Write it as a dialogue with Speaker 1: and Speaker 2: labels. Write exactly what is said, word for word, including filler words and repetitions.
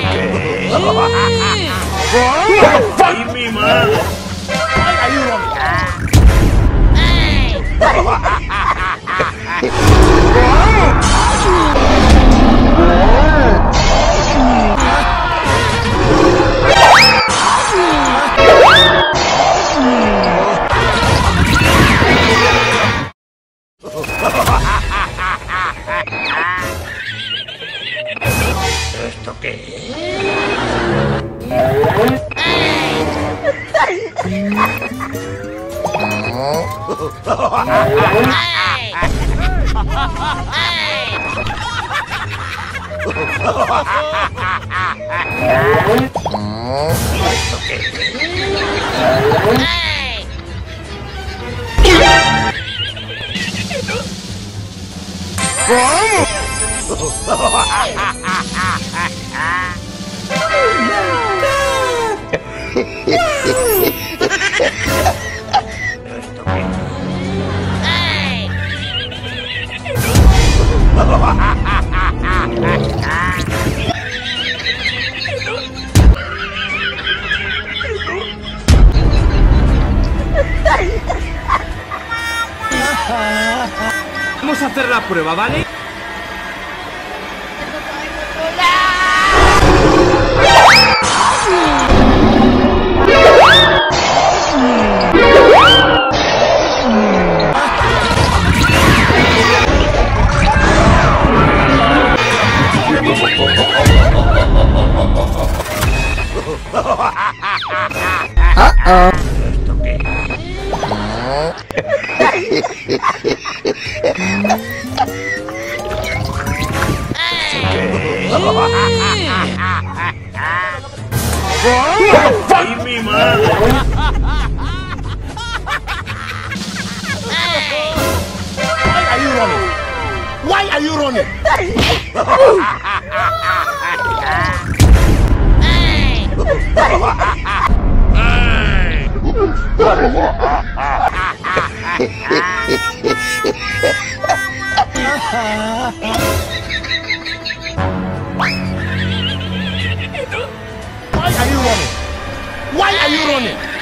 Speaker 1: ¡Ay, mi madre! ¡Ay, ayúdame! ¿Esto qué es?
Speaker 2: Vamos a hacer la prueba, ¿vale?
Speaker 3: Uh-oh.
Speaker 1: ¡Ay, mi madre! ¡Ay, ayúdame! ¡Why are you running? Why are you running? Why are you running?